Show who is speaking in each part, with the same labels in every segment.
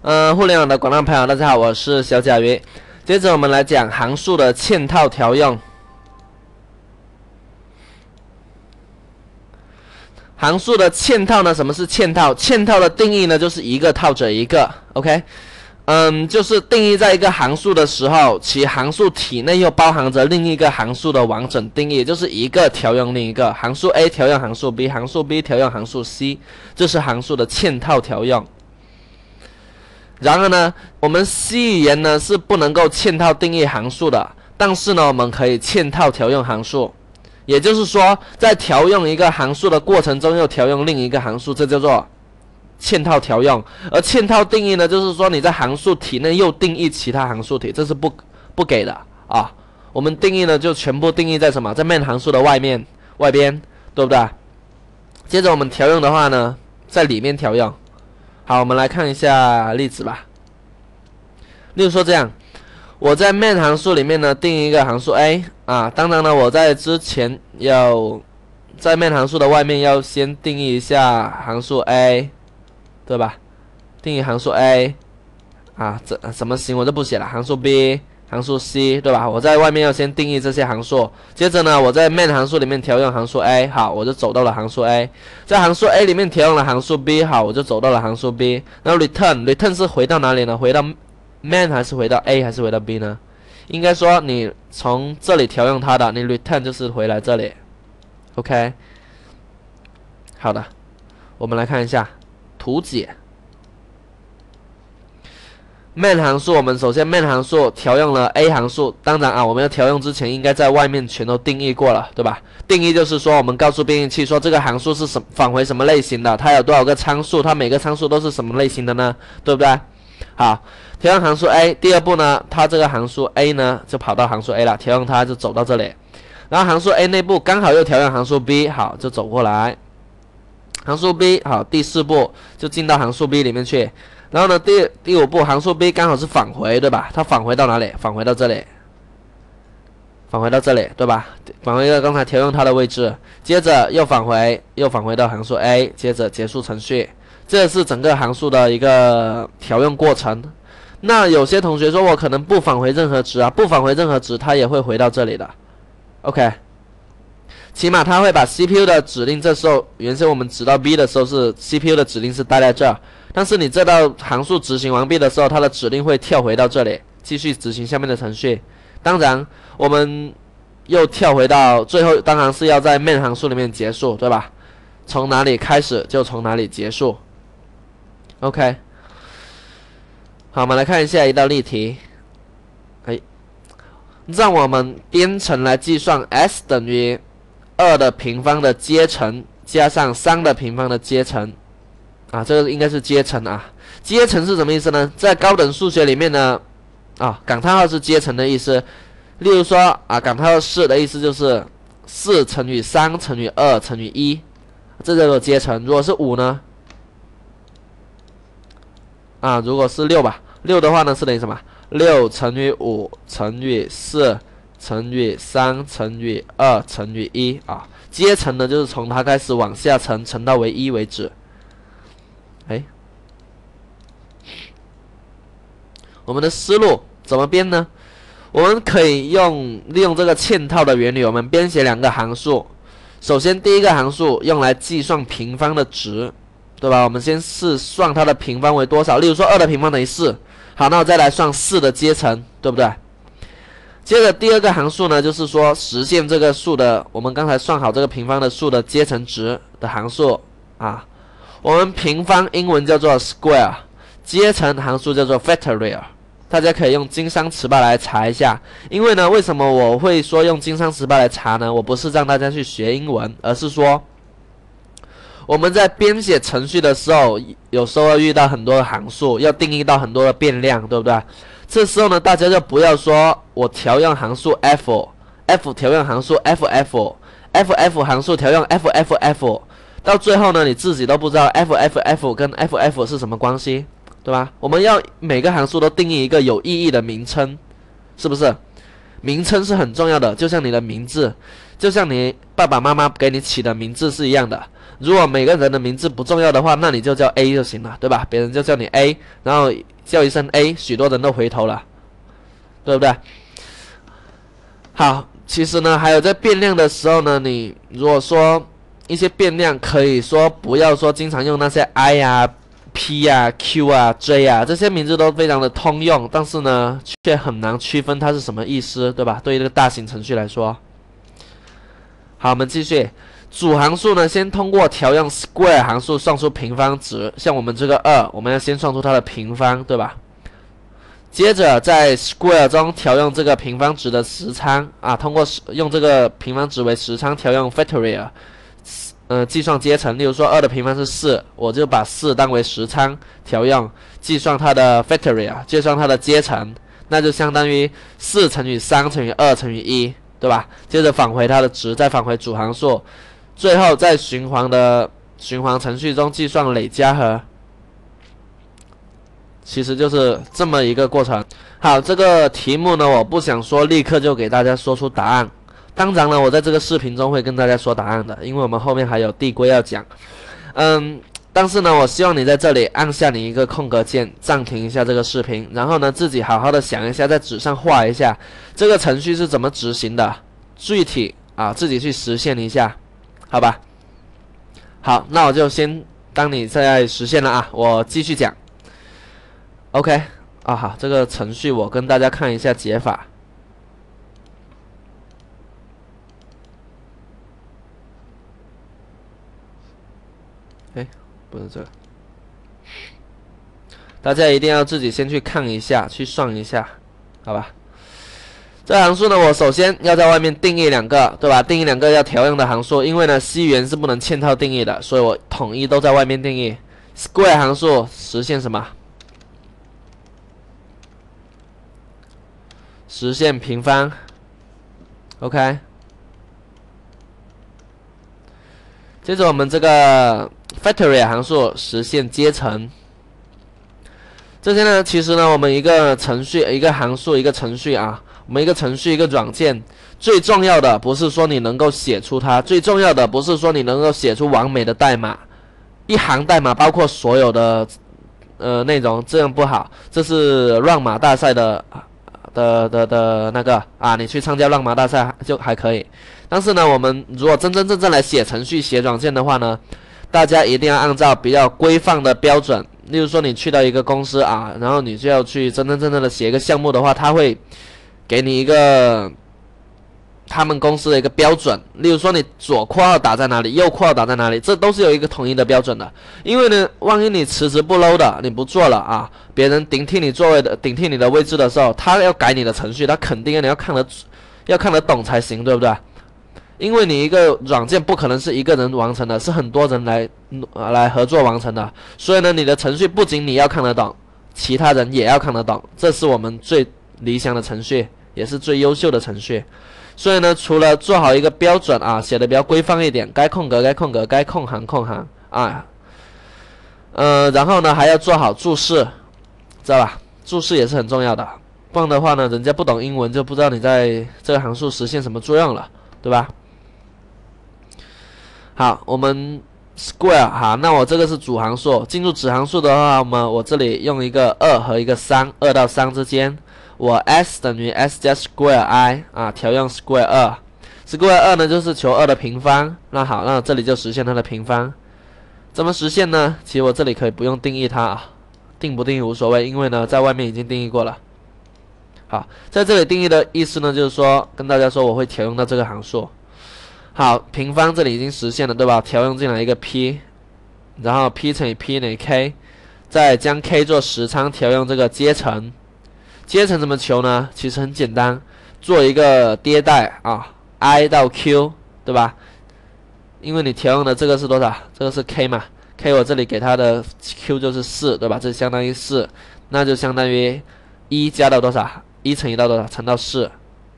Speaker 1: 互联网的广大朋友，大家好，我是小甲鱼。接着我们来讲函数的嵌套调用。函数的嵌套呢，什么是嵌套？嵌套的定义呢，就是一个套着一个 ，OK？ 就是定义在一个函数的时候，其函数体内又包含着另一个函数的完整定义，就是一个调用另一个，函数 A 调用函数 B， 函数 B 调用函数 C， 这是函数的嵌套调用。然而呢，我们 C 语言呢是不能够嵌套定义函数的，但是呢，我们可以嵌套调用函数。也就是说，在调用一个函数的过程中，又调用另一个函数，这叫做嵌套调用。而嵌套定义呢，就是说你在函数体内又定义其他函数体，这是不给的啊。我们定义呢，就全部定义在什么？在 main 函数的外边，对不对？接着我们调用的话呢，在里面调用。好，我们来看一下例子吧。例如说这样，我在 main 函数里面呢定义一个函数 A 啊，当然呢我在之前要在 main 函数的外面要先定义一下函数 A， 对吧？定义函数 A 啊，这什么型我就不写了，函数 B。函数 C 对吧？我在外面要先定义这些函数，接着呢，我在 main 函数里面调用函数 A， 好，我就走到了函数 A， 在函数 A 里面调用了函数 B， 好，我就走到了函数 B。然后 return 是回到哪里呢？回到 main 还是回到 A 还是回到 B 呢？应该说你从这里调用它的，你 return 就是回来这里。OK， 好的，我们来看一下图解。main 函数，我们首先 main 函数调用了 A 函数，当然啊，我们要调用之前应该在外面全都定义过了，对吧？定义就是说，我们告诉编译器说这个函数是返回什么类型的，它有多少个参数，它每个参数都是什么类型的呢？对不对？好，调用函数 A， 第二步呢，它这个函数 A 呢就跑到函数 A 了，调用它就走到这里，然后函数 A 内部刚好又调用函数 B， 好，就走过来，函数 B 好，第四步就进到函数 B 里面去。然后呢，第五步，函数 B 刚好是返回，对吧？它返回到哪里？返回到这里，返回到这里，对吧？返回到刚才调用它的位置，接着又返回到函数 A， 接着结束程序。这是整个函数的一个调用过程。那有些同学说我可能不返回任何值啊，不返回任何值，它也会回到这里的。OK， 起码它会把 CPU 的指令，这时候原先我们指到 B 的时候是 CPU 的指令是待在这儿。但是你这道函数执行完毕的时候，它的指令会跳回到这里，继续执行下面的程序。当然，我们又跳回到最后，当然是要在 main 函数里面结束，对吧？从哪里开始就从哪里结束。OK， 好，我们来看一下一道例题。让我们编程来计算 s 等于2的平方的阶乘加上3的平方的阶乘。啊，这个应该是阶乘啊。阶乘是什么意思呢？在高等数学里面呢，啊，感叹号是阶乘的意思。例如说啊，感叹号4的意思就是4乘以3乘以2乘以1，这叫做阶乘。如果是5呢？啊，如果是6吧，6的话呢是等于什么？6乘以5乘以4乘以3乘以2乘以1啊。阶乘呢就是从它开始往下乘，乘到为1为止。我们的思路怎么编呢？我们可以利用这个嵌套的原理，我们编写两个函数。首先，第一个函数用来计算平方的值，对吧？我们先试算它的平方为多少。例如说，2的平方等于4。好，那我再来算4的阶乘，对不对？接着第二个函数呢，就是说实现这个数的，我们刚才算好这个平方的数的阶乘值的函数啊。我们平方英文叫做 square， 阶乘函数叫做 factorial。大家可以用金山词霸来查一下，因为呢，为什么我会说用金山词霸来查呢？我不是让大家去学英文，而是说我们在编写程序的时候，有时候要遇到很多的函数，要定义到很多的变量，对不对？这时候呢，大家就不要说我调用函数 f 调用函数 ff 函数调用 ff， 到最后呢，你自己都不知道 ff 跟 ff 是什么关系。对吧？我们要每个函数都定义一个有意义的名称，是不是？名称是很重要的，就像你的名字。 就像你爸爸妈妈给你起的名字是一样的。如果每个人的名字不重要的话，那你就叫 A 就行了，对吧？别人就叫你 A， 然后叫一声 A， 许多人都回头了，对不对？好，其实呢，还有在变量的时候呢，你如果说一些变量，可以说不要说经常用那些 I 啊、P 啊、Q 啊、J 啊，这些名字都非常的通用，但是呢，却很难区分它是什么意思，对吧？对于这个大型程序来说。好，我们继续。主函数呢，先通过调用 square 函数算出平方值，像我们这个2，我们要先算出它的平方，对吧？接着在 square 中调用这个平方值的实仓啊，通过用这个平方值为实仓调用 factorial， 计算阶乘。例如说2的平方是4，我就把4当为实仓调用，计算它的 factorial， 计算它的阶乘，那就相当于4乘以3乘以2乘以1，对吧？接着返回它的值，再返回主函数。最后在循环程序中计算累加和，其实就是这么一个过程。好，这个题目呢，我不想说立刻就给大家说出答案。当然了，我在这个视频中会跟大家说答案的，因为我们后面还有递归要讲。但是呢，我希望你在这里按下你一个空格键，暂停一下这个视频，然后呢，自己好好的想一下，在纸上画一下这个程序是怎么执行的，具体啊自己去实现一下。好吧，好，那我就先当你在实现了啊，我继续讲。OK， 啊好，这个程序我跟大家看一下解法。哎，不是这个，大家一定要自己先去看一下，去算一下，好吧？这函数呢，我首先要在外面定义2个，对吧？定义2个要调用的函数，因为呢 C 语言是不能嵌套定义的，所以我统一都在外面定义。square 函数实现什么？实现平方。OK。接着我们这个 factorial 函数实现阶乘。这些呢，其实呢，我们一个程序、一个函数、一个程序啊。我们一个程序一个软件，最重要的不是说你能够写出它，最重要的不是说你能够写出完美的代码，一行代码包括所有的内容，这样不好。这是乱码大赛的那个啊，你去参加乱码大赛就还可以。但是呢，我们如果真正来写程序、写软件的话呢，大家一定要按照比较规范的标准。例如说，你去到一个公司啊，然后你就要去真正的写一个项目的话，他会给你一个他们公司的一个标准，例如说你左括号打在哪里，右括号打在哪里，这都是有一个统一的标准的。因为呢，万一你迟迟不 load 的，你不做了啊，别人顶替你的位置的时候，他要改你的程序，他肯定你要看得懂才行，对不对？因为你一个软件不可能是一个人完成的，是很多人来合作完成的，所以呢，你的程序不仅你要看得懂，其他人也要看得懂，这是我们最理想的程序，也是最优秀的程序。所以呢，除了做好一个标准啊，写的比较规范一点，该空格该空格，该空行啊，然后呢还要做好注释，知道吧？注释也是很重要的，不然的话呢，人家不懂英文就不知道你在这个函数实现什么作用了，对吧？好，我们 square 好，那我这个是主函数，进入子函数的话，我这里用一个2和一个3， 2到3之间。我 s 等于 s 加 square i 啊，调用 square 2，square 2呢就是求2的平方。那好，那这里就实现它的平方。怎么实现呢？其实我这里可以不用定义它啊，定不定义无所谓，因为呢在外面已经定义过了。好，在这里定义的意思呢，就是说跟大家说我会调用到这个函数。好，平方这里已经实现了，对吧？调用进来一个 p， 然后 p 乘以 p 等于 k， 再将 k 做实仓，调用这个阶乘。阶乘怎么求呢？其实很简单，做一个迭代啊 ，i 到 q， 对吧？因为你调用的这个是多少？这个是 k 嘛 ，k 我这里给它的 q 就是4，对吧？这相当于4，那就相当于1加到多少？1乘以到多少？乘到4。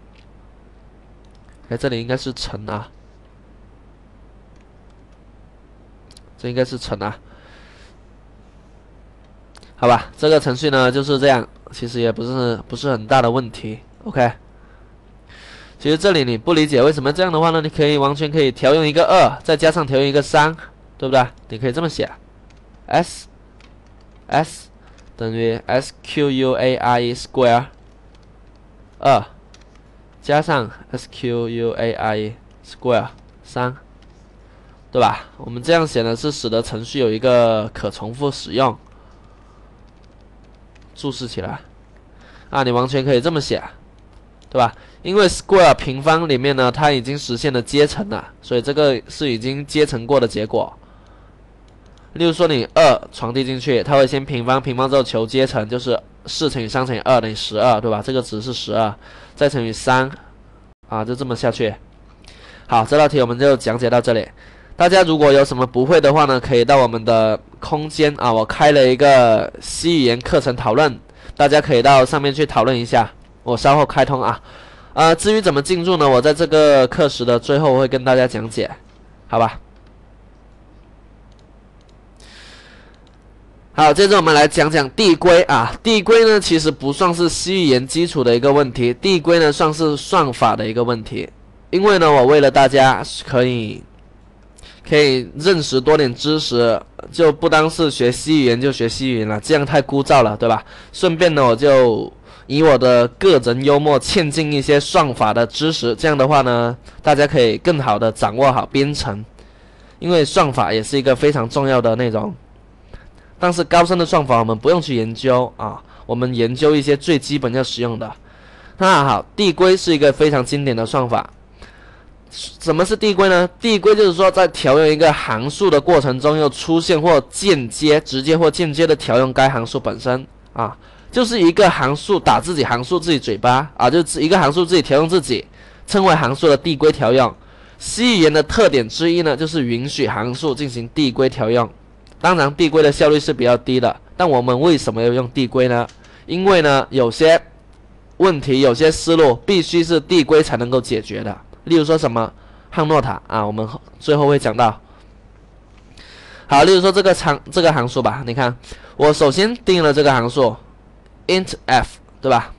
Speaker 1: 哎，这里应该是乘啊，这应该是乘啊。好吧，这个程序呢就是这样，其实也不是很大的问题。OK， 其实这里你不理解为什么这样的话呢，你可以完全可以调用一个2，再加上调用一个3，对不对？你可以这么写 ，s 等于 square square 2加上 square square 3，对吧？我们这样写呢，是使得程序有一个可重复使用。注释起来啊，你完全可以这么写，对吧？因为 square 平方里面呢，它已经实现了阶乘了，所以这个是已经阶乘过的结果。例如说你2传递进去，它会先平方，平方之后求阶乘，就是4乘以3乘以2等于12，对吧？这个值是12，再乘以3，啊，就这么下去。好，这道题我们就讲解到这里。大家如果有什么不会的话呢，可以到我们的空间啊，我开了一个 C 语言课程讨论，大家可以到上面去讨论一下，我稍后开通啊。至于怎么进入呢，我在这个课时的最后会跟大家讲解，好吧？好，接着我们来讲讲递归啊。递归呢，其实不算是 C 语言基础的一个问题，递归呢算是算法的一个问题。因为呢，我为了大家可以认识多点知识，就不单是学 C 语言就学 C 语言了，这样太枯燥了，对吧？顺便呢，我就以我的个人幽默嵌进一些算法的知识，这样的话呢，大家可以更好的掌握好编程，因为算法也是一个非常重要的内容。但是高深的算法我们不用去研究啊，我们研究一些最基本要使用的。那好，递归是一个非常经典的算法。什么是递归呢？递归就是说，在调用一个函数的过程中，又出现或间接、直接或间接的调用该函数本身啊，就是一个函数打自己函数自己嘴巴啊，就是一个函数自己调用自己，称为函数的递归调用。C 语言的特点之一呢，就是允许函数进行递归调用。当然，递归的效率是比较低的，但我们为什么要用递归呢？因为呢，有些问题、有些思路必须是递归才能够解决的。例如说什么汉诺塔啊，我们最后会讲到。好，例如说这个函数吧，你看，我首先定了这个函数 int f， 对吧？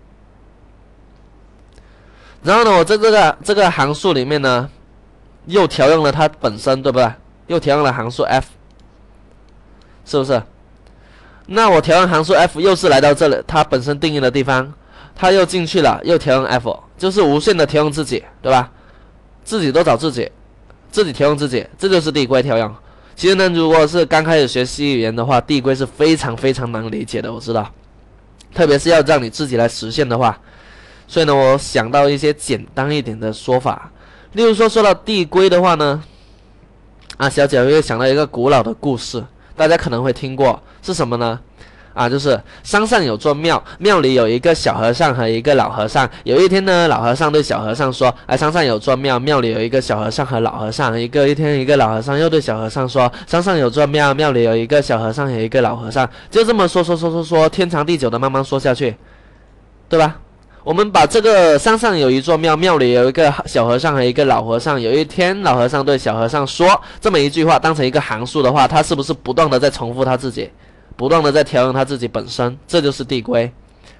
Speaker 1: 然后呢，我在这个函数里面呢，又调用了它本身，对不对？又调用了函数 f。是不是？那我调用函数 f 又是来到这里，它本身定义的地方，它又进去了，又调用 f， 就是无限的调用自己，对吧？自己都找自己，自己调用自己，这就是递归调用。其实呢，如果是刚开始学 C 语言的话，递归是非常非常难理解的，我知道，特别是要让你自己来实现的话。所以呢，我想到一些简单一点的说法，例如说到递归的话呢，小姐会想到一个古老的故事。大家可能会听过，是什么呢？就是山上有座庙，庙里有一个小和尚和一个老和尚。有一天呢，老和尚对小和尚说：“山上有座庙，庙里有一个小和尚和老和尚。”一天，一个老和尚又对小和尚说：“山上有座庙，庙里有一个小和尚和一个老和尚。”就这么说，天长地久的慢慢说下去，对吧？我们把这个山上有一座庙，庙里有一个小和尚和一个老和尚。有一天，老和尚对小和尚说这么一句话，当成一个函数的话，他是不是不断的在重复他自己，不断的在调用他自己本身？这就是递归。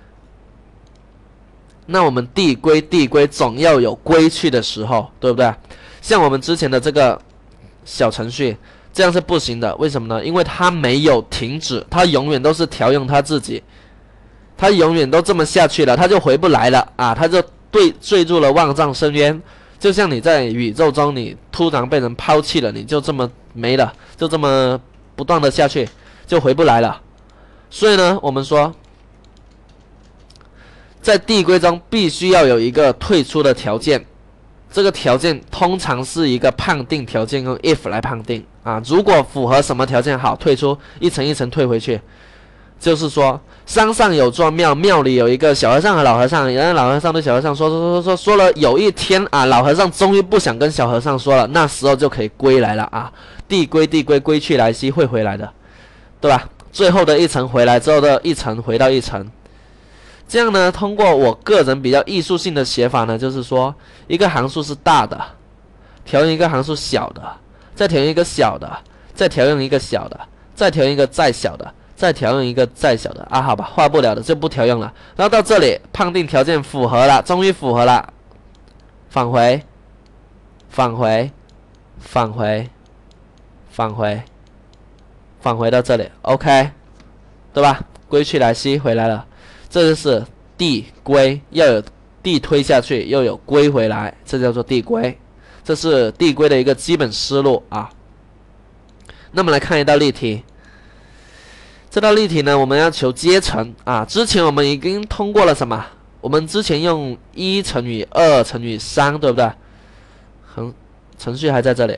Speaker 1: 那我们递归总要有归去的时候，对不对？像我们之前的这个小程序，这样是不行的。为什么呢？因为它没有停止，它永远都是调用它自己。他永远都这么下去了，他就回不来了啊！他就坠入了万丈深渊，就像你在宇宙中，你突然被人抛弃了，你就这么没了，就这么不断的下去，就回不来了。所以呢，我们说，在递归中必须要有一个退出的条件，这个条件通常是一个判定条件，用 if 来判定啊。如果符合什么条件，好，退出，一层一层退回去。就是说，山上有座庙，庙里有一个小和尚和老和尚。然后老和尚对小和尚说了，有一天老和尚终于不想跟小和尚说了，那时候就可以归来了啊！递归，归去来兮，会回来的，对吧？最后的一层回来之后的一层回到一层，这样呢，通过我个人比较艺术性的写法呢，就是说，一个函数是大的，调用一个函数小的，再调用一个小的，再调用一个小的，再调用一个再小的。再调用一个再小的好吧，画不了的就不调用了。然后到这里判定条件符合了，终于符合了， 返回，返回，返回，返回，返回到这里 ，OK， 对吧？归去来兮回来了，这就是递归，要有递推下去，又有归回来，这叫做递归，这是递归的一个基本思路啊。那么来看一道例题。这道例题呢，我们要求阶乘啊。之前我们已经通过了什么？我们之前用1乘以2乘以3，对不对？程序还在这里。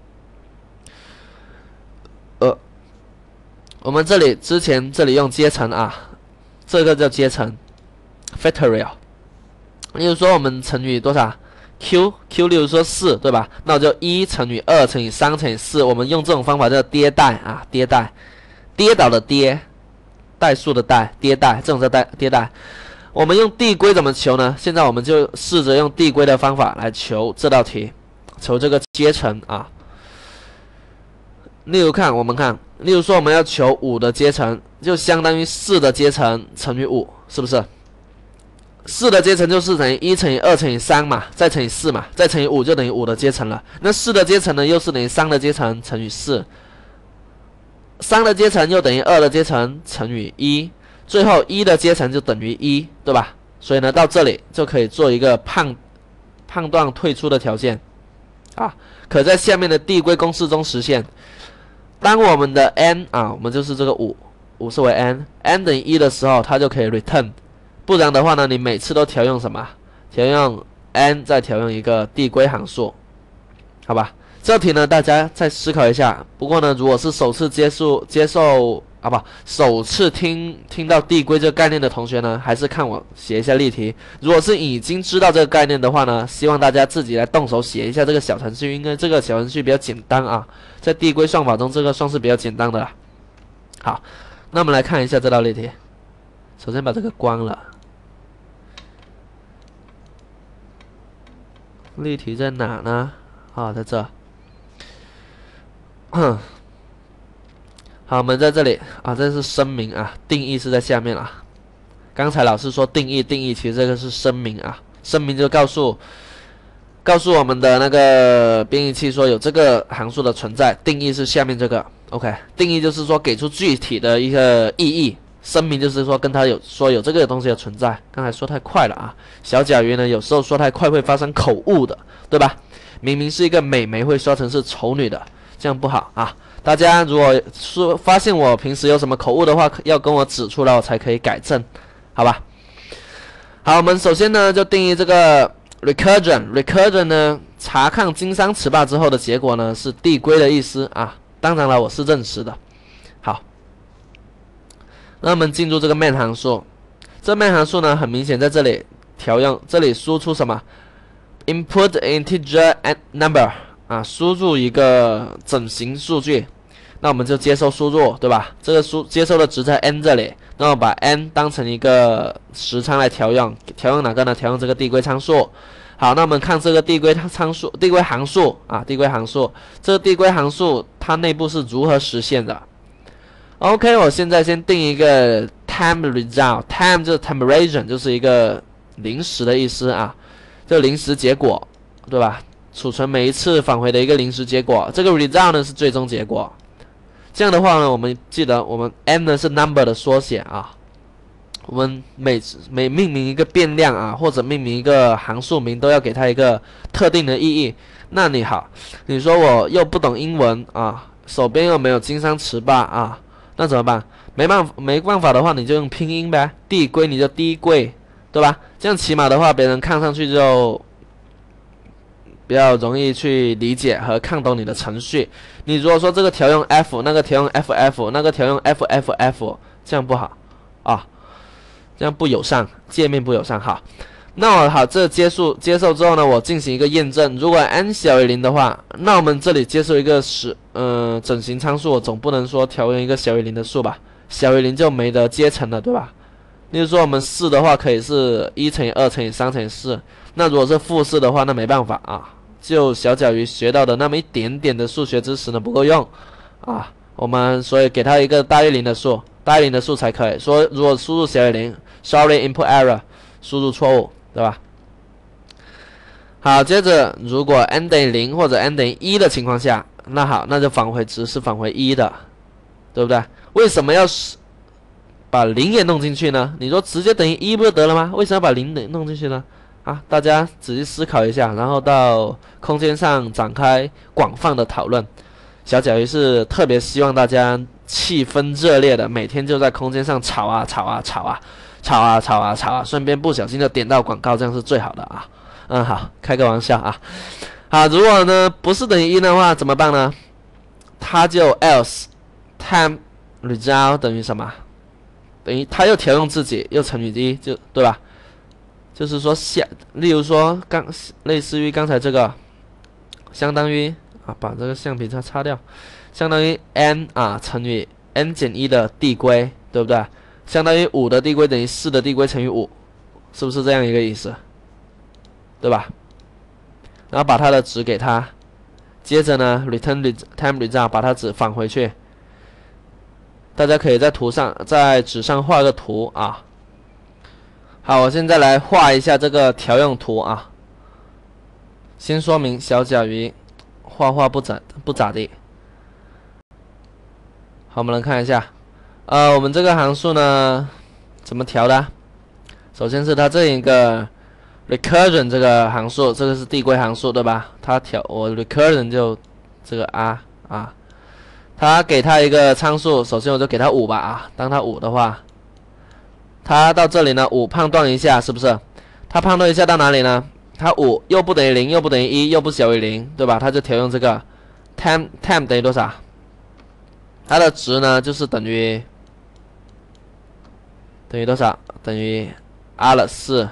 Speaker 1: 我们之前这里用阶乘啊，这个叫阶乘 ，factorial。例如说我们乘以多少 ？q， 例如说4，对吧？那我就1乘以2乘以3乘以4，我们用这种方法叫迭代啊，迭代。跌倒的跌，代数的代，迭代，这种叫迭代。我们用递归怎么求呢？现在我们就试着用递归的方法来求这道题，求这个阶乘啊。例如例如说我们要求5的阶乘，就相当于4的阶乘乘以5，是不是？4的阶乘就4等于1乘以2乘以3嘛，再乘以4嘛，再乘以5就等于5的阶乘了。那4的阶乘呢，又是等于3的阶乘乘以4。3的阶乘又等于2的阶乘乘以1，最后1的阶乘就等于1，对吧？所以呢，到这里就可以做一个判断退出的条件啊，可在下面的递归公式中实现。当我们的 n 啊，我们就是这个5是为 n 等于1的时候，它就可以 return， 不然的话呢，你每次都调用什么？调用 n 再调用一个递归函数，好吧？这题呢，大家再思考一下。不过呢，如果是首次首次听到递归这个概念的同学呢，还是看我写一下例题。如果是已经知道这个概念的话呢，希望大家自己来动手写一下这个小程序，因为这个小程序比较简单啊，在递归算法中，这个算是比较简单的了。好，那我们来看一下这道例题。首先把这个关了。例题在哪呢？啊，在这。好，我们在这里啊，这是声明啊，定义是在下面啊。刚才老师说定义，其实这个是声明啊，声明就告诉我们的那个编译器说有这个函数的存在，定义是下面这个 ，OK， 定义就是说给出具体的一个意义，声明就是说跟他有这个东西的存在。刚才说太快了啊，小甲鱼呢有时候说太快会发生口误的，对吧？明明是一个美眉会说成是丑女的。这样不好啊！大家如果说发现我平时有什么口误的话，要跟我指出来，我才可以改正，好吧？好，我们首先呢就定义这个 recursion 呢，查看经商词霸之后的结果呢是递归的意思啊。当然了，我是认识的。好，那我们进入这个 main 函数，这 main 函数呢很明显在这里调用，这里输出什么 ？input integer and number。啊，输入一个整形数据，那我们就接受输入，对吧？这个接收的值在 n 这里，那我把 n 当成一个时长来调用，调用哪个呢？调用这个递归参数。好，那我们看这个递归函数，这个递归函数它内部是如何实现的 ？OK， 我现在先定一个 time result，time 就是 temperature， 就是一个临时的意思啊，就临时结果，对吧？储存每一次返回的一个临时结果，这个 result 呢是最终结果。这样的话呢，我们记得我们 n 呢是 number 的缩写啊。我们每命名一个变量啊，或者命名一个函数名，都要给它一个特定的意义。那你好，你说我又不懂英文啊，手边又没有经商词霸啊，那怎么办？没办法的话，你就用拼音呗，递归你就递归，对吧？这样起码的话，别人看上去就比较容易去理解和看懂你的程序。你如果说这个调用 f， 那个调用 ff， 那个调用 fff， 这样不好啊，这样不友善，界面不友善。好，那我好，这接受之后呢，我进行一个验证。如果 n 小于0的话，那我们这里接受一个整形参数，我总不能说调用一个小于0的数吧？小于0就没得阶乘了，对吧？例如说我们4的话，可以是1乘以2乘以3乘以4。那如果是负4的话，那没办法啊。就小甲鱼学到的那么一点点的数学知识呢不够用啊，我们所以给它一个大于0的数，大于0的数才可以说。如果输入小于0 ，sorry input error， 输入错误，对吧？ 好，接着如果 n 等于0或者 n 等于1的情况下，那好，那就返回值是返回1的，对不对？为什么要把0也弄进去呢？你说直接等于1不就得了吗？为什么要把0弄进去呢？啊，大家仔细思考一下，然后到空间上展开广泛的讨论。小甲鱼是特别希望大家气氛热烈的，每天就在空间上吵啊吵啊吵啊吵啊吵啊吵啊，顺便不小心就点到广告，这样是最好的啊。好，开个玩笑啊。好，如果呢不是等于1的话怎么办呢？它就 else time result 等于什么？等于它又调用自己又乘以1，就对吧？就是说例如说类似于刚才这个，相当于把这个橡皮擦掉，相当于 n 乘以 n 减1的递归，对不对？相当于5的递归等于4的递归乘以5，是不是这样一个意思？对吧？然后把它的值给它，接着呢 return time result 把它值返回去。大家可以在纸上画个图啊。好，我现在来画一下这个调用图啊。先说明小甲鱼画不咋地。好，我们来看一下，我们这个函数呢怎么调的？首先是它这一个 recursion 这个函数，这个是递归函数，对吧？我 recursion 就这个 r 它给它一个参数，首先我就给它5吧当它5的话，它到这里呢5判断一下，是不是？它判断一下到哪里呢？它5又不等于0，又不等于1，又不小于0，对吧？它就调用这个 time 等于多少？它的值呢就是等于多少？等于 r 了4，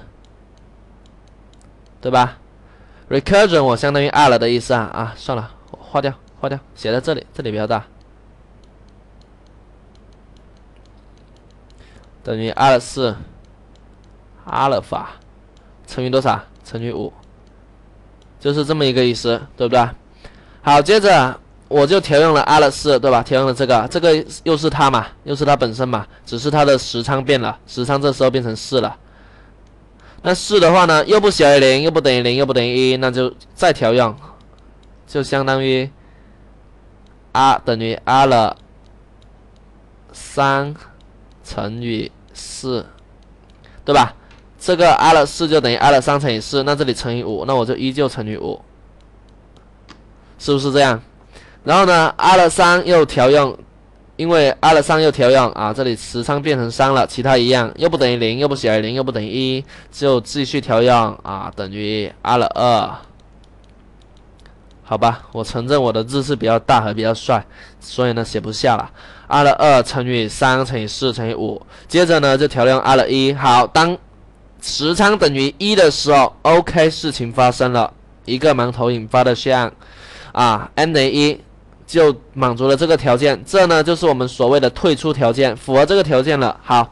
Speaker 1: 对吧 ？recursion 我相当于 r 了的意思算了，我划掉，写在这里比较大，等于 r 了4阿尔法乘以多少？乘以5，就是这么一个意思，对不对？好，接着我就调用了 r 了4，对吧？调用了这个又是它嘛，又是它本身嘛，只是它的时仓变了，时仓这时候变成4了。那4的话呢，又不小于0，又不等于0，又不等于1，那就再调用，就相当于 r 等于 r 了3乘以4，对吧？这个 r 了4就等于 r 了3乘以4，那这里乘以5，那我就依旧乘以5，是不是这样？然后呢 ，r 了3又调用，因为 r 了3又调用这里时仓变成3了，其他一样，又不等于0，又不小于0，又不等于1，就继续调用等于 r 了2。好吧，我承认我的字是比较大和比较帅，所以呢写不下了。r 了2乘以3乘以4乘以5，接着呢就调用 r 了1。好，当时仓等于1的时候 ，OK， 事情发生了，一个盲投引发的项n 等于1就满足了这个条件，这呢就是我们所谓的退出条件，符合这个条件了。好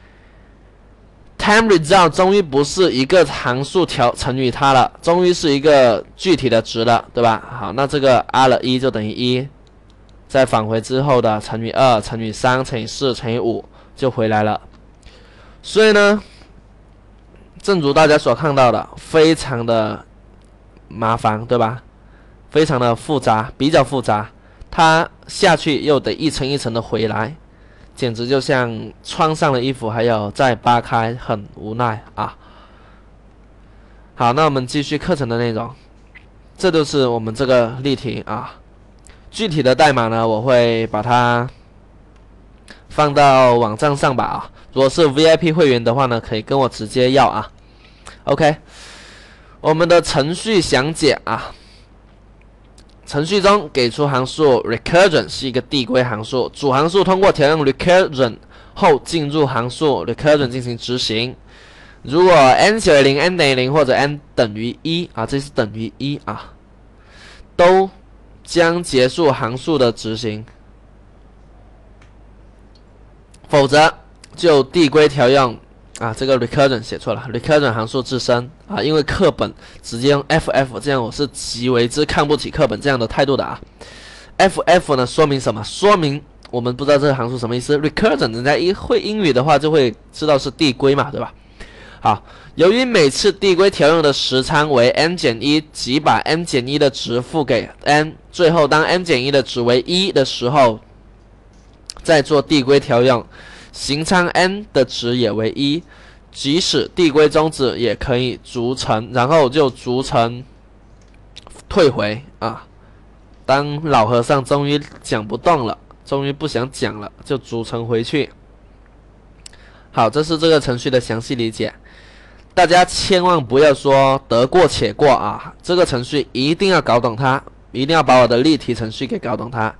Speaker 1: ，time result 终于不是一个函数乘以它了，终于是一个具体的值了，对吧？好，那这个 r 了1就等于1，再返回之后的乘以2乘以3乘以4乘以5就回来了。所以呢，正如大家所看到的，非常的麻烦，对吧？非常的复杂，比较复杂。它下去又得一层一层的回来，简直就像穿上了衣服还要再扒开，很无奈好，那我们继续课程的内容。这就是我们这个例题具体的代码呢，我会把它放到网站上吧如果是 VIP 会员的话呢，可以跟我直接要OK， 我们的程序详解程序中给出函数 recursion 是一个递归函数，主函数通过调用 recursion 后进入函数 recursion 进行执行。如果 n 小于0、n 等于0或者 n 等于1这是等于1都将结束函数的执行，否则就递归调用这个 recursion 写错了 ，recursion 函数自身因为课本直接用 ff， 这样我是极为之看不起课本这样的态度的ff 呢说明什么？说明我们不知道这个函数什么意思。recursion 人家会英语的话就会知道是递归嘛，对吧？ 好，由于每次递归调用的时长为 n 减1，即把 n 减1的值赋给 n， 最后当 n 减1的值为1的时候，再做递归调用，行仓 n 的值也为1，即使递归终止也可以逐层，然后就逐层退回啊。当老和尚终于讲不动了，终于不想讲了，就逐层回去。好，这是这个程序的详细理解。大家千万不要说得过且过啊！这个程序一定要搞懂它，一定要把我的例题程序给搞懂它。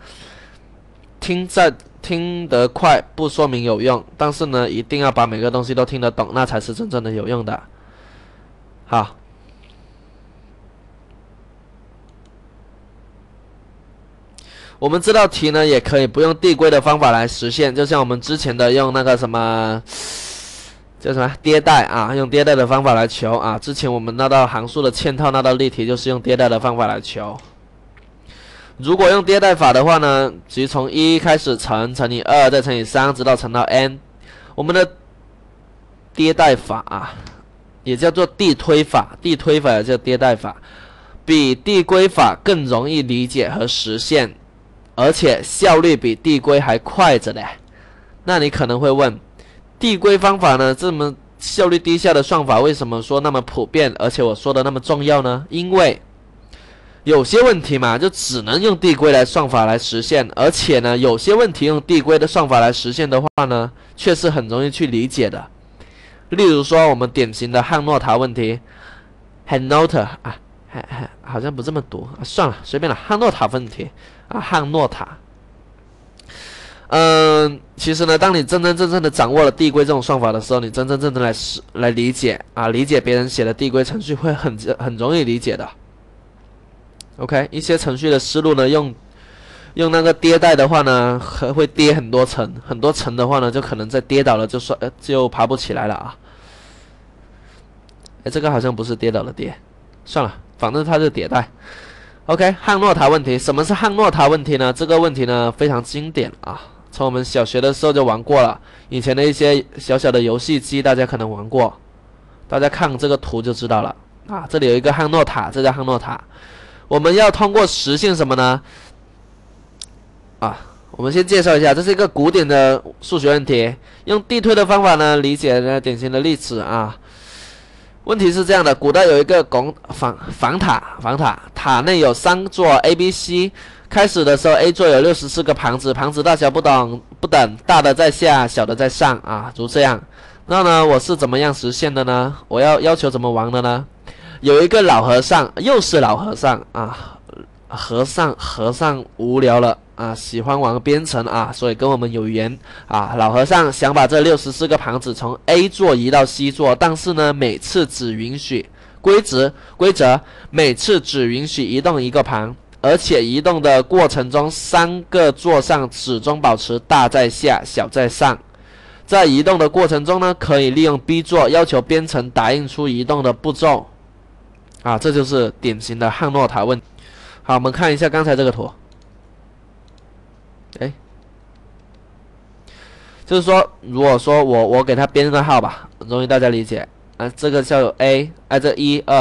Speaker 1: 听得快不说明有用，但是呢，一定要把每个东西都听得懂，那才是真正的有用的。好。我们这道题呢，也可以不用递归的方法来实现，就像我们之前的用那个什么叫什么迭代啊，用迭代的方法来求啊。之前我们那道函数的嵌套那道例题就是用迭代的方法来求。如果用迭代法的话呢，即从1开始乘以2，再乘以3，直到乘到 n。我们的迭代法啊，也叫做递推法，递推法也叫迭代法，比递归法更容易理解和实现。而且效率比递归还快着嘞。那你可能会问，递归方法呢这么效率低下的算法，为什么说那么普遍，而且我说的那么重要呢？因为有些问题嘛，就只能用递归来算法来实现，而且呢，有些问题用递归的算法来实现的话呢，却是很容易去理解的。例如说，我们典型的汉诺塔问题 ，Hannover 啊，好像不这么读，算了，随便了，汉诺塔问题。汉诺塔，其实呢，当你真正的掌握了递归这种算法的时候，你真正的来理解啊，理解别人写的递归程序会很容易理解的。OK， 一些程序的思路呢，用那个迭代的话呢，会跌很多层，很多层的话呢，就可能在跌倒了就爬不起来了啊。这个好像不是跌倒的跌，算了，反正它是迭代。OK， 汉诺塔问题，什么是汉诺塔问题呢？这个问题呢非常经典啊，从我们小学的时候就玩过了。以前的一些小小的游戏机，大家可能玩过，大家看这个图就知道了啊。这里有一个汉诺塔，这叫汉诺塔。我们要通过实现什么呢？我们先介绍一下，这是一个古典的数学问题，用递推的方法呢理解了典型的例子啊。问题是这样的，古代有一个房塔，塔内有3座 A、B、C， 开始的时候 A 座有64个旁子，旁子大小不等，大的在下，小的在上啊，如这样。那呢，我是怎么样实现的呢？我要求怎么玩的呢？有一个老和尚，又是老和尚啊，和尚无聊了啊，喜欢玩编程啊，所以跟我们有缘啊。老和尚想把这64个旁子从 A 座移到 C 座，但是呢，每次只允许规则每次只允许移动一个旁，而且移动的过程中3个座上始终保持大在下，小在上。在移动的过程中呢，可以利用 B 座要求编程打印出移动的步骤啊，这就是典型的汉诺塔问题。好，我们看一下刚才这个图。就是说，如果说我给它编个号吧，容易大家理解啊。这个叫有 A， 这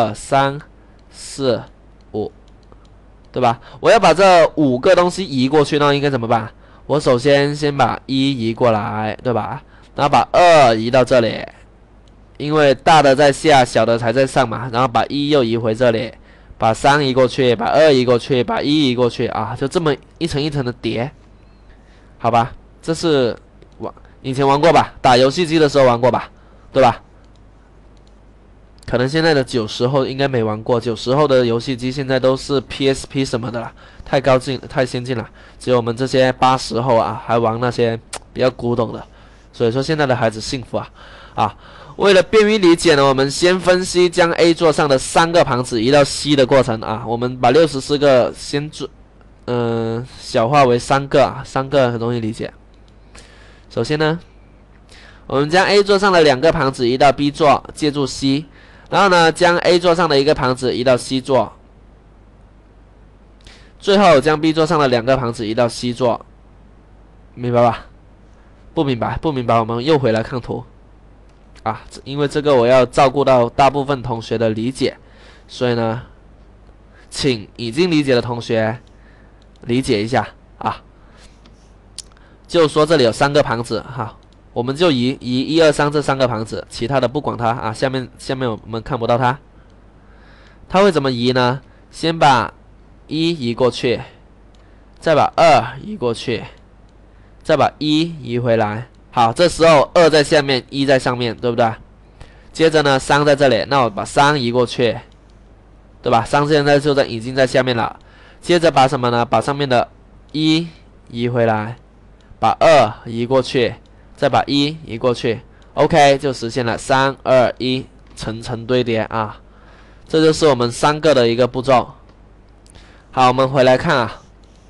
Speaker 1: 1、2、3、4、5，对吧？我要把这5个东西移过去，那应该怎么办？我首先把1移过来，对吧？然后把2移到这里，因为大的在下，小的才在上嘛。然后把1又移回这里，把3移过去，把2移过去，把1移过去啊，就这么一层一层的叠，好吧？这是以前玩过吧？打游戏机的时候玩过吧？对吧？可能现在的90后应该没玩过，90后的游戏机现在都是 PSP 什么的了，太先进了。只有我们这些80后啊，还玩那些比较古董的。所以说现在的孩子幸福啊！为了便于理解呢，我们先分析将 A 座上的3个旁子移到 C 的过程啊。我们把64个先小化为3个啊，3个很容易理解。首先呢，我们将 A 座上的2个旁子移到 B 座，借助 C， 然后呢，将 A 座上的1个旁子移到 C 座，最后将 B 座上的2个旁子移到 C 座，明白吧？不明白，我们又回来看图啊，因为这个我要照顾到大部分同学的理解，所以呢，请已经理解的同学理解一下啊。就说这里有3个旁子，好，我们就移1、2、3这3个旁子，其他的不管它啊。下面我们看不到它，它会怎么移呢？先把1移过去，再把2移过去，再把1移回来。好，这时候2在下面，1在上面，对不对？接着呢，3在这里，那我把3移过去，对吧？3现在已经在下面了。接着把什么呢？把上面的1移回来，把2移过去，再把1移过去 ，OK， 就实现了3、2、1层层堆叠啊。这就是我们3个的一个步骤。好，我们回来看啊。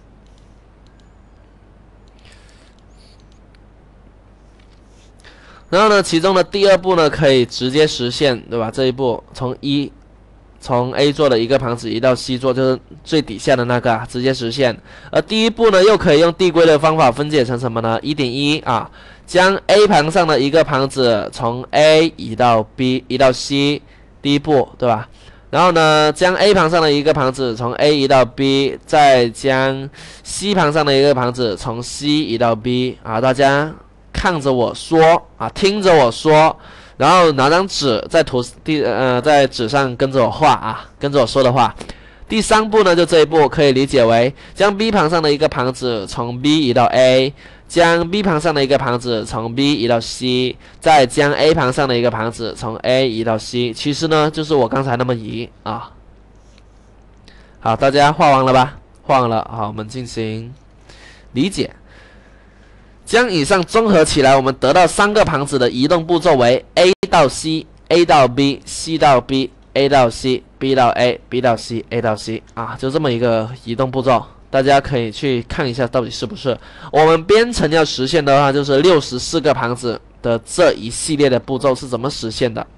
Speaker 1: 然后呢，其中的第2步呢，可以直接实现，对吧？这一步从 A 座的一个旁子移到 C 座，就是最底下的那个，直接实现。而第1步呢，又可以用递归的方法分解成什么呢？ 1.1 啊，将 A 旁上的一个旁子从 A 移到 B 移到 C， 第1步，对吧？然后呢，将 A 旁上的一个旁子从 A 移到 B， 再将 C 旁上的一个旁子从 C 移到 B 啊，大家看着我说啊，听着我说，然后拿张纸在纸上跟着我画啊，跟着我说的话。第3步呢，就这一步可以理解为将 B 旁上的一个旁子从 B 移到 A， 将 B 旁上的一个旁子从 B 移到 C， 再将 A 旁上的一个旁子从 A 移到 C。其实呢，就是我刚才那么移啊。好，大家画完了吧？画完了，好，我们进行理解。将以上综合起来，我们得到3个旁子的移动步骤为 A 到 C、A 到 B、C 到 B、A 到 C、B 到 A、B 到 C、A 到 C 啊，就这么一个移动步骤，大家可以去看一下到底是不是。我们编程要实现的话，就是64个旁子的这一系列的步骤是怎么实现的。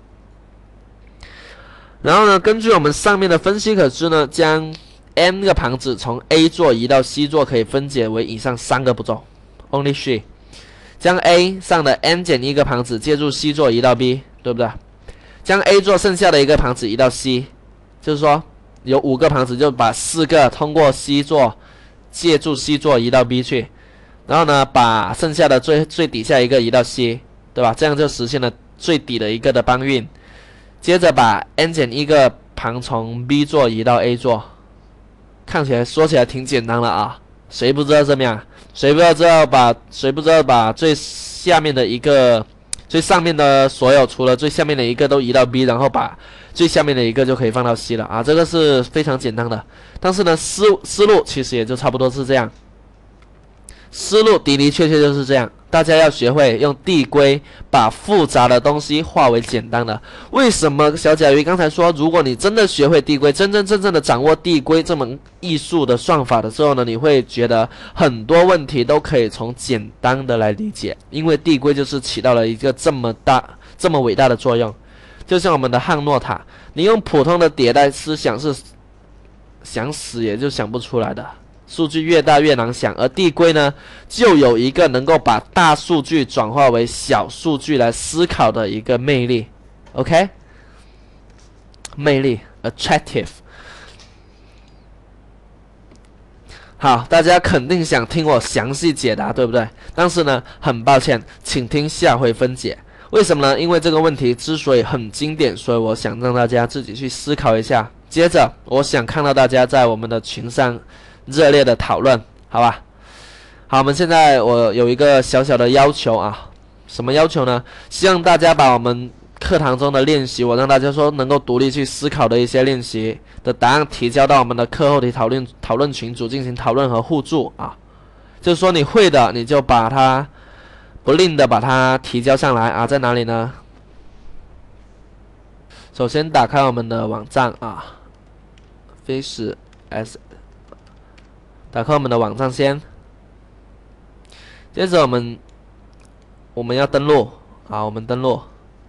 Speaker 1: 然后呢，根据我们上面的分析可知呢，将 n 个旁子从 A 座移到 C 座可以分解为以上3个步骤。Only she 将 A 上的 n 减1个旁子借助 C 座移到 B， 对不对？将 A 座剩下的一个旁子移到 C， 就是说有5个旁子，就把4个通过 C 座借助 C 座移到 B 去，然后呢，把剩下的最底下一个移到 C， 对吧？这样就实现了最底的一个的搬运。接着把 n 减1个旁从 B 座移到 A 座，看起来说起来挺简单了啊。谁不知道这么样？谁不知道把最下面的一个、最上面的所有，除了最下面的一个都移到 B， 然后把最下面的一个就可以放到 C 了啊！这个是非常简单的，但是呢，思路其实也就差不多是这样。思路的确就是这样，大家要学会用递归把复杂的东西化为简单的。为什么小甲鱼刚才说，如果你真的学会递归，真正的掌握递归这门艺术的算法的时候呢，你会觉得很多问题都可以从简单的来理解，因为递归就是起到了一个这么伟大的作用。就像我们的汉诺塔，你用普通的迭代思想是想死也就想不出来的。数据越大越难想，而递归呢，就有一个能够把大数据转化为小数据来思考的一个魅力 ，OK？ 魅力 ，attractive。好，大家肯定想听我详细解答，对不对？但是呢，很抱歉，请听下回分解。为什么呢？因为这个问题之所以很经典，所以我想让大家自己去思考一下。接着，我想看到大家在我们的群上热烈的讨论，好吧？好，我们现在我有一个小小的要求啊，什么要求呢？希望大家把我们课堂中的练习，我让大家说能够独立去思考的一些练习的答案提交到我们的课后题讨论群组进行讨论和互助啊。就是说你会的，你就把它不吝的把它提交上来啊，在哪里呢？首先打开我们的网站啊 ，Fish S。打开我们的网站先，接着我们要登录，好，我们登录，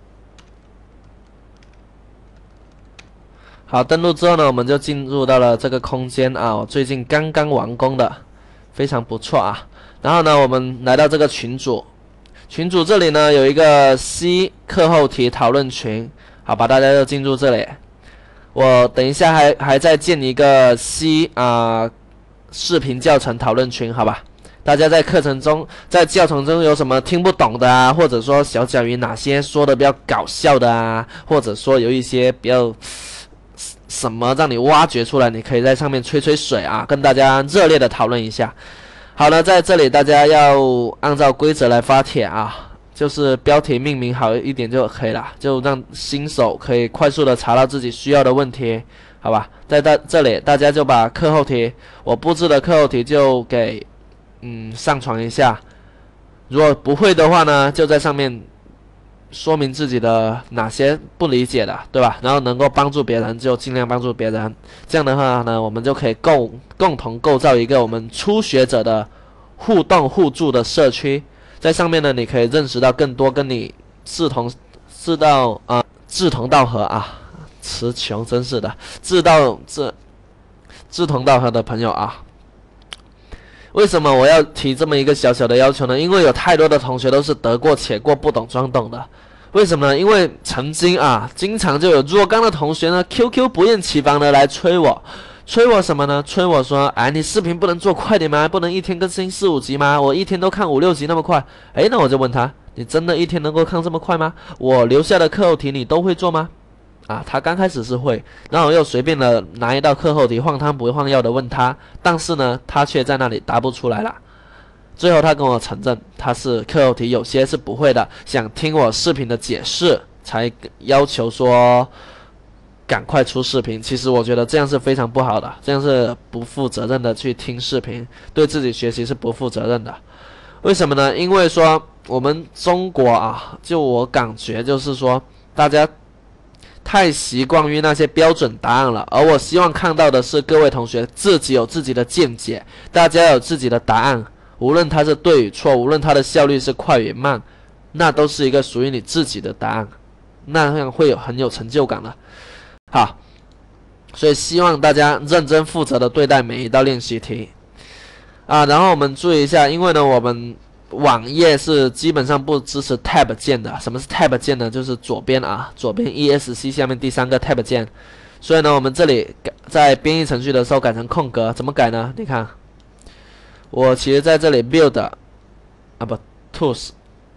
Speaker 1: 好，登录之后呢，我们就进入到了这个空间啊，我最近刚刚完工的，非常不错啊。然后呢，我们来到这个群组， 群组这里呢有一个 C 课后题讨论群，好吧，大家就进入这里。我等一下还在建一个 C 视频教程讨论群，好吧？大家在课程中，在教程中有什么听不懂的啊，或者说小小鱼哪些说的比较搞笑的啊，或者说有一些比较什么让你挖掘出来，你可以在上面吹吹水啊，跟大家热烈的讨论一下。好了，在这里大家要按照规则来发帖啊。就是标题命名好一点就可以了，就让新手可以快速的查到自己需要的问题，好吧？在这里大家就把课后题，我布置的课后题就给上传一下。如果不会的话呢，就在上面说明自己的哪些不理解的，对吧？然后能够帮助别人就尽量帮助别人。这样的话呢，我们就可以共同构造一个我们初学者的互动互助的社区。在上面呢，你可以认识到更多跟你志同道合啊，词穷真是的，志同道合的朋友啊。为什么我要提这么一个小小的要求呢？因为有太多的同学都是得过且过，不懂装懂的。为什么呢？因为曾经经常就有若干的同学呢 ，QQ 不厌其烦的来催我什么呢？催我说，你视频不能做快点吗？不能一天更新4、5集吗？我一天都看5、6集那么快。那我就问他，你真的一天能够看这么快吗？我留下的课后题你都会做吗？他刚开始是会，然后又随便的拿一道课后题换汤不换药的问他，但是呢，他却在那里答不出来了。最后他跟我承认，他是课后题有些是不会的，想听我视频的解释，才要求说赶快出视频。其实我觉得这样是非常不好的，这样是不负责任的去听视频，对自己学习是不负责任的。为什么呢？因为说我们中国就我感觉就是说大家太习惯于那些标准答案了，而我希望看到的是各位同学自己有自己的见解，大家有自己的答案，无论它是对与错，无论它的效率是快与慢，那都是一个属于你自己的答案，那样会很有成就感的。好，所以希望大家认真负责的对待每一道练习题然后我们注意一下，因为呢我们网页是基本上不支持 Tab 键的。什么是 Tab 键呢？就是左边左边 ESC 下面第3个 Tab 键。所以呢我们这里在编译程序的时候改成空格，怎么改呢？你看我其实在这里 Build Tools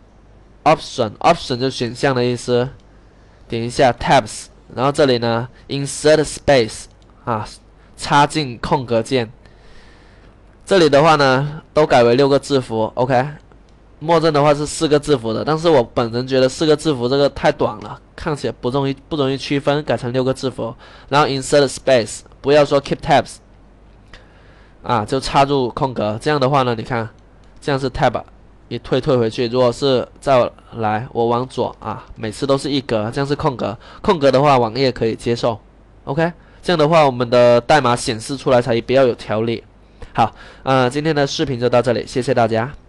Speaker 1: Option 就选项的意思，点一下 Tabs， 然后这里呢 Insert Space 插进空格键。这里的话呢都改为6个字符 OK， 默认的话是4个字符的，但是我本人觉得4个字符这个太短了，看起来不容易区分，改成6个字符。然后 Insert Space， 不要说 Keep Tabs 就插入空格。这样的话呢，你看这样是 Tab， 一退回去。如果是再来我往左每次都是一格，这样是空格。空格的话网页可以接受 OK， 这样的话我们的代码显示出来才比较有条理。好今天的视频就到这里，谢谢大家。